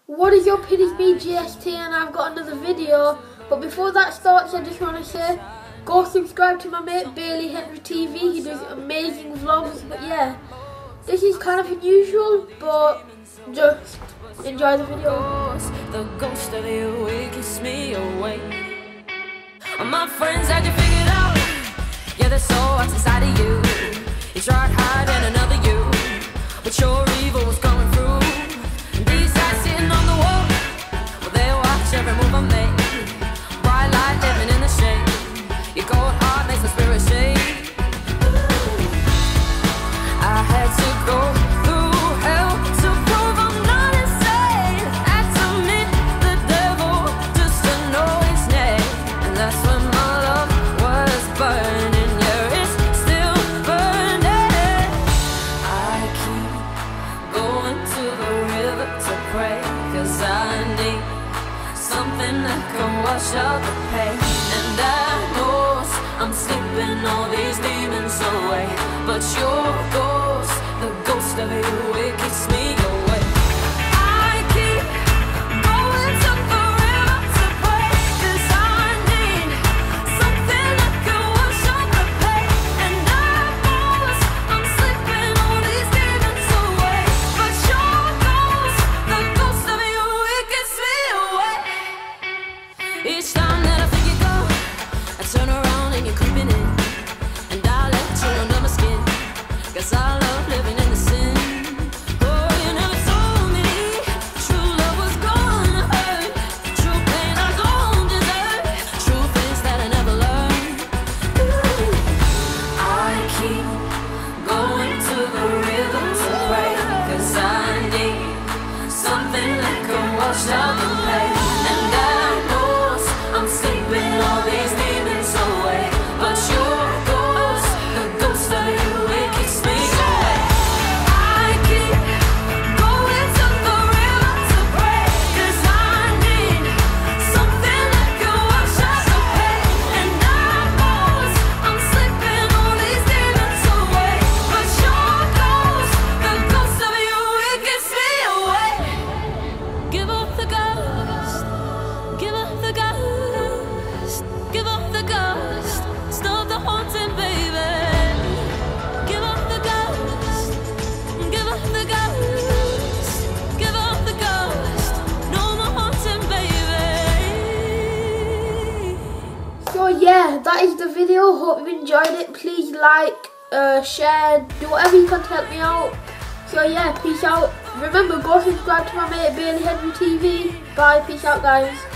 What is up, it is me GST and I've got another video. But before that starts, I just want to say, go subscribe to my mate Bailey Henry TV. He does amazing vlogs. But yeah, this is kind of unusual, but just enjoy the video. The ghost of you, it keeps me awake. My friends had you figured out. Yeah, there's so much inside of you. You tried hiding another you, but your evil was coming through. These eyes sitting on the wall, well, they watch every move I make. Bright light living in the shade. Your cold heart makes my spirit shake. I had to go through hell to prove I'm not insane. Had to meet the devil just to know his name. And that's when my love was burning. Yeah, it's still burning. I keep going to the river to pray, 'cause I need something that can wash out the pain. And I know I'm sleeping all these demons away, but your ghost, the ghost of you, it keeps me away. I keep going to the river to pray, 'cause I need something that can wash out the pain. And I know I'm sleeping all these demons away, but your ghost, the ghost of you, it keeps me away. Each time that I think you go, I turn around and you're creeping in, and I let you under my skin, 'cause I love living in the sin. Oh, you never told me true love was gonna hurt, true pain I don't deserve, true things that I never learned. Ooh. I keep going to the river to pray, 'cause I need something that can wash out the pain. And I know I'm sleeping all these demons away, but your ghost, the ghost of you, it keeps me away. I keep going to the river to pray, 'cause I need something that can wash out the pain. And I know I'm sleeping all these demons away, but your ghost, the ghost of you, it keeps me away. Give up the ghost, give up the ghost, give up the ghost, stop the haunting, baby. Give up the ghost, give up the ghost, give up the ghost, no more haunting, baby. So yeah, that is the video. Hope you enjoyed it. Please like, share, do whatever you can to help me out. So yeah, peace out. Remember, go subscribe to my mate Bailey Henry TV. Bye, peace out guys.